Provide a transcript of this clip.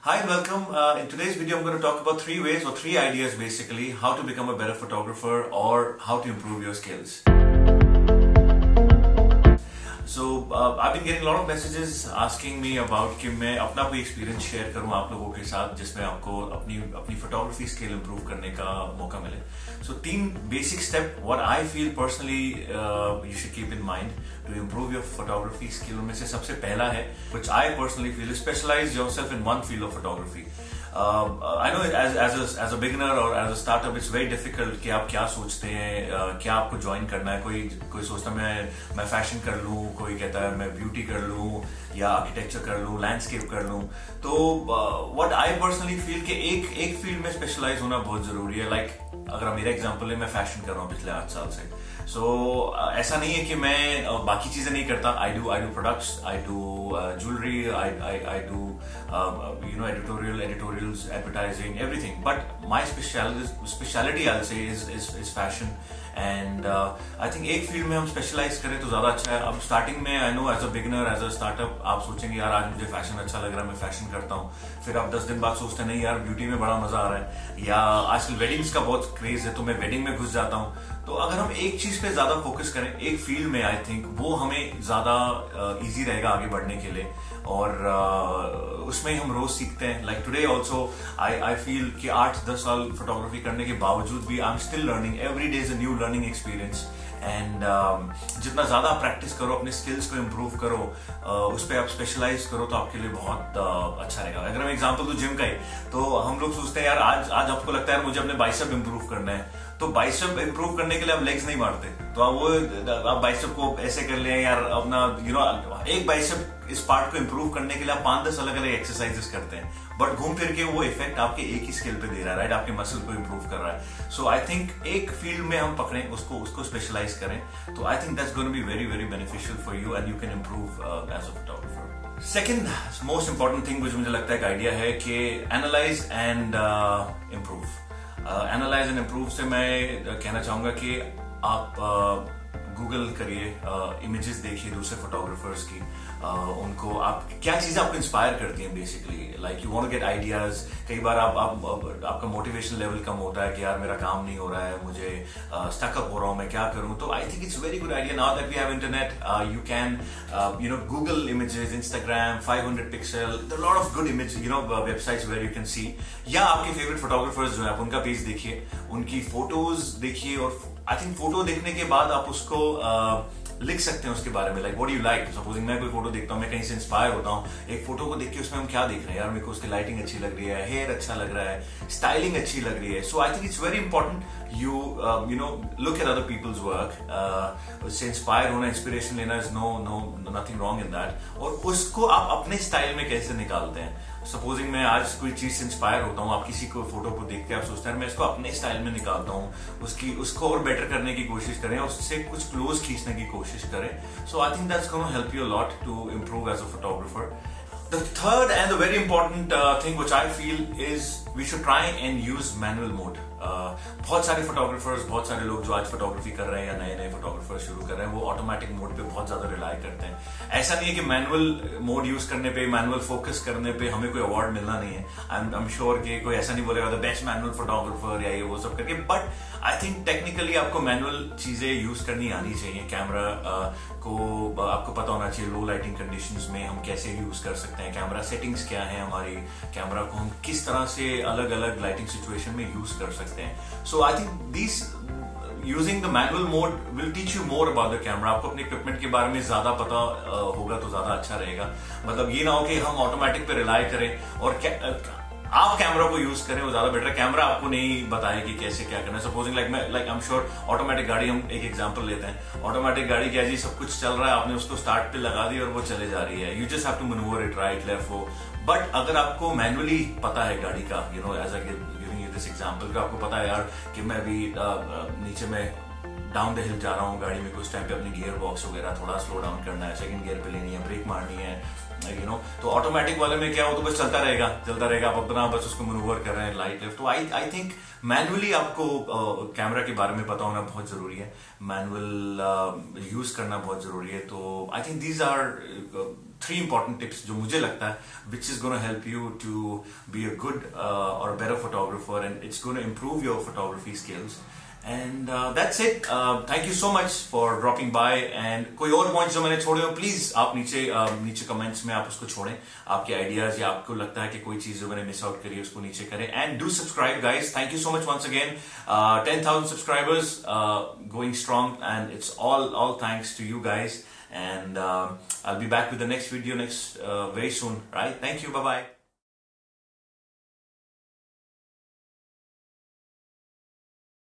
Hi and welcome. In today's video, I'm going to talk about three ways or three ideas basically how to become a better photographer or how to improve your skills. So I've been getting a lot of messages asking me about कि मैं अपना कोई experience share करूँ आप लोगों के साथ जिसमें आपको अपनी photography skill improve करने का मौका मिले. So तीन basic step what I feel personally you should keep in mind to improve your photography skill में से सबसे पहला है which I personally feel is specialize yourself in one field of photography. I know as a beginner or as a startup it's very difficult कि आप क्या सोचते हैं क्या आपको join करना है कोई सोचता मैं fashion कर लूँ कोई कहता है मैं beauty कर लूँ या architecture कर लूँ landscape कर लूँ तो what I personally feel कि एक field में specialize होना बहुत जरूरी है like अगर मेरा एग्जांपल है मैं फैशन कर रहा हूँ पिछले 8 साल से ऐसा नहीं है कि मैं बाकी चीजें नहीं करता I do products I do jewellery I do editorials advertising everything but my speciality I say is fashion and I think एक फील्ड में हम स्पेशलाइज करें तो ज्यादा अच्छा है. अब स्टार्टिंग में I know as a beginner as a startup आप सोचेंगे यार आज मुझे फैशन अच्छा लग रहा है मैं फैशन करता हूँ फिर आप 10 दिन बाद सोचते नहीं यार ब्यूटी में बड़ा मजा आ रहा है या आजकल वेडिंग्स का बहुत क्रेज है तो मैं वेडिंग में घुस जाता हूँ. तो अगर हम एक चीज पे ज्यादा फोकस करें एक फील्ड में आई थिंक वो हमें ज्यादा इजी रहेगा आगे बढ़ने के लिए और उसमें हम रोज सीखते हैं. Like today also I feel कि 8-10 साल फोटोग्राफी करने के बावजूद भी I am still learning every day is a new learning experience and जितना ज्यादा प्रैक्टिस करो अपने स्किल्स को इम्प्रूव करो उस पर आप स्पेशलाइज करो तो आपके लिए बहुत अच्छा रहेगा. अगर मैं एग्जांपल दूं जिम का ही तो हम लोग सोचते हैं यार आज आपको लगता है मुझे अपने बाइसेप इम्प्रूव करना है तो बाइसेप इम्प्रूव करने के लिए आप लेग्स नहीं मारते तो आप बाइसेप को ऐसे कर लें यार अपना एक बाइसेप इस पार्ट को इम्प्रूव करने के लिए आप 5-10 अलग अलग एक्सरसाइजेस करते हैं बट घूम फिर के वो इफेक्ट आपके एक ही स्किल पे दे रहा है राइट आपके मसल को इम्प्रूव कर रहा है. सो आई थिंक एक फील्ड में हम पकड़ें उसको स्पेशलाइज करें तो I think that's going to be very very beneficial for you and you can improve as a photographer. Second most important thing मुझे लगता है एक आइडिया है कि analyse and improve. Analyse and improve से मैं कहना चाहूंगा कि आप गूगल करिए इमेजेस देखिए दूसरे फोटोग्राफर्स की उनको आप क्या चीजें आपको इंस्पायर करती हैं basically like you want to get ideas. कई बार आपका मोटिवेशन लेवल कम होता है कि यार मेरा काम नहीं हो रहा है मुझे स्टकअप हो रहा हूं मैं क्या करूं तो I think it's very good idea now that we have internet you can Google images Instagram 500 pixel lot of good image websites where you can see या आपके फेवरेट फोटोग्राफर्स जो है आप उनका पेज देखिए उनकी फोटोज देखिए और आई थिंक फोटो देखने के बाद आप उसको लिख सकते हैं उसके बारे में like what do you like. Supposing मैं कोई फोटो देखता हूँ मैं कहीं से इंस्पायर होता हूँ एक फोटो को देख के उसमें हम क्या देख रहे हैं यार मेरे को उसकी लाइटिंग अच्छी लग रही है हेयर अच्छा लग रहा है स्टाइलिंग अच्छी लग रही है. So I think it's very important you look at other people's work उससे इंस्पायर होना इंस्पिरेशन लेना is nothing wrong in that और उसको आप अपने स्टाइल में कैसे निकालते हैं. सपोजिंग मैं आज कोई चीज से इंस्पायर होता हूँ आप किसी को फोटो को देख के आप सोचते हैं मैं इसको अपने स्टाइल में निकालता हूँ उसको और बेटर करने की कोशिश करें उससे कुछ क्लोज खींचने की कोशिश करें. So I think that's gonna help you a lot to improve as a photographer. The third and the very important thing which I feel is we should try and use manual mode. बहुत सारे photographers बहुत सारे लोग जो आज photography कर रहे हैं या नए फोटोग्राफर शुरू कर रहे हैं वो ऑटोमेटिक मोड पे बहुत ज्यादा रिलाई करते हैं. ऐसा नहीं है कि मैनुअल मोड यूज करने पे मैनुअल फोकस करने पे हमें कोई अवार्ड मिलना नहीं है. आई एम श्योर कि कोई ऐसा नहीं बोलेगा द बेस्ट मैनुअल फोटोग्राफर या ये वो सब करके बट आई थिंक टेक्निकली आपको मैनुअल चीजें यूज करनी आनी चाहिए. कैमरा को आपको पता होना चाहिए लो लाइटिंग कंडीशंस में हम कैसे यूज कर सकते हैं कैमरा सेटिंग्स क्या है हमारी कैमरा को हम किस तरह से अलग अलग लाइटिंग सिचुएशन में यूज कर सकते हैं. So I think this using the manual mode will teach you more about the camera. आपको अपने इक्विपमेंट के बारे में ज्यादा पता होगा तो ज्यादा अच्छा रहेगा. मतलब ये ना हो कि हम ऑटोमेटिक पे रिलाई करें और आप कैमरा को यूज करें वो ज्यादा बेटर है. कैमरा आपको नहीं बताए कि कैसे क्या करना है. Supposing like I am sure automatic गाड़ी हम एक एग्जांपल लेते हैं ऑटोमेटिक गाड़ी क्या जी सब कुछ चल रहा है आपने उसको स्टार्ट पे लगा दी और वो चले जा रही है. You just have to manoeuvre it right left वो बट अगर आपको मैनुअली पता है गाड़ी का as a giving you this example आपको पता है यार कि मैं अभी नीचे में डाउन द हिल जा रहा हूँ गाड़ी में कुछ टाइम पे अपनी गियर बॉक्स वगैरह थोड़ा स्लो डाउन करना है सेकंड गियर पे लेनी है ब्रेक मारनी है तो ऑटोमेटिक वाले में क्या हो तो बस चलता रहेगा आप अपना बस उसको मैनूवर कर रहे हैं लाइट लेफ्ट. तो आई थिंक मैनुअली आपको कैमरा के बारे में पता होना बहुत जरूरी है मैनुअल यूज करना बहुत जरूरी है. तो I think these are 3 important tips जो मुझे लगता है which is going to help you to be a good or a better photographer, and it's going to improve your photography skills. And that's it. Thank you so much for dropping by. And कोई और points जो मैंने छोड़े हो please आप नीचे comments में आप उसको छोड़ें, आपके आइडियाज या आपको लगता है कि कोई चीज जो मैंने मिस आउट करी है उसको नीचे करें. And do subscribe guys. Thank you so much once again. 10,000 subscribers, going strong, and it's all thanks to you guys. And I'll be back with the next video very soon. Right? Thank you. Bye bye.